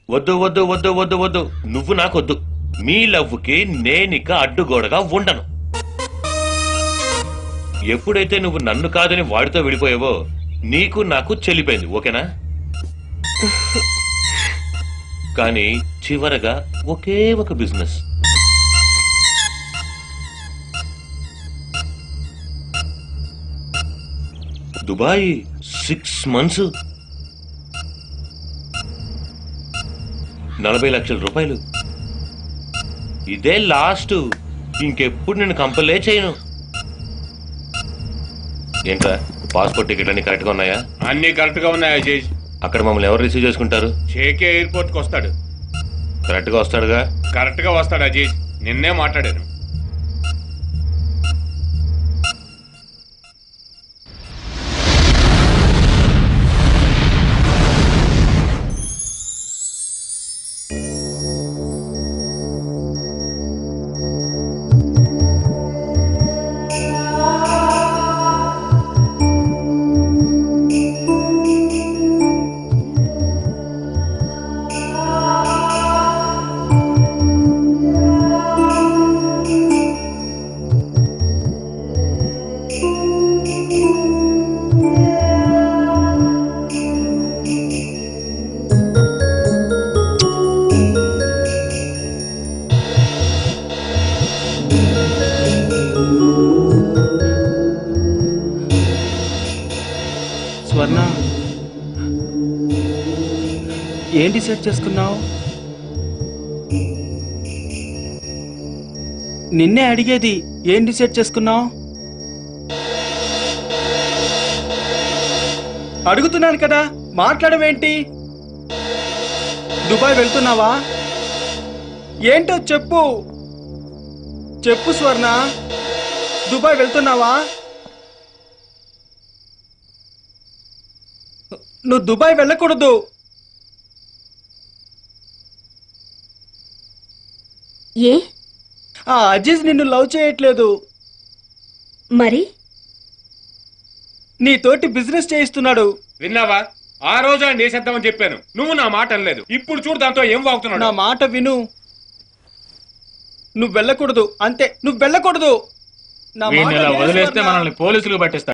వద్దు వద్దు వద్దు వద్దు వద్దు, నువ్వు నాకొద్దు. మీ లవ్వుకి నేనిక అడ్డుగోడగా ఉండను. ఎప్పుడైతే నువ్వు నన్ను కాదని వాడితో విడిపోయావో నీకు నాకు చెల్లిపోయింది, ఓకేనా? కానీ చివరగా ఒకే ఒక బిజినెస్. దుబాయ్ 6 months, 40 లక్షల రూపాయలు. ఇదే లాస్ట్, ఇంకెప్పుడు నేను కంపలే చేయను. ఏంట్రా, పాస్పోర్ట్ టికెట్ అన్ని కరెక్ట్ గా ఉన్నాయా? అన్ని కరెక్ట్ గా ఉన్నాయి అజయ్. అక్కడ మమ్మల్ని ఎవరు రిసీవ్ చేసుకుంటారు? షేకే ఎయిర్పోర్ట్ కి వస్తాడు. కరెక్ట్ గా వస్తాడుగా? కరెక్ట్ గా వస్తాడు అజయ్, నిన్నే మాట్లాడాను. స్వర్ణ, ఏం డిసైడ్ చేసుకున్నావు? నిన్నే అడిగేది, ఏం డిసైడ్ చేసుకున్నావు? అడుగుతున్నాను కదా, మాట్లాడవేంటి? దుబాయ్ వెళ్తున్నావా? ఏంటో చెప్పు చెప్పు స్వర్ణ, దుబాయ్ వెళ్తున్నావా? నువ్వు దుబాయ్ వెళ్ళకూడదు. ఏ? ఆ అజీజ్ నిన్ను లవ్ చేయట్లేదు. మరి నీతోటి బిజినెస్ చేయిస్తున్నాడు. విన్నావా? ఆ రోజు ఆయన చేసేద్దామని చెప్పాను, నువ్వు నా మాట అనలేదు. ఇప్పుడు చూడు దాంతో ఏం వాగుతున్నాడు. నా మాట విను, నువ్వు వెళ్ళకూడదు, అంతే. నువ్వు వెళ్ళకూడదు. నా మాట వదిలేస్తే మనల్ని పోలీసులు పట్టిస్తారు.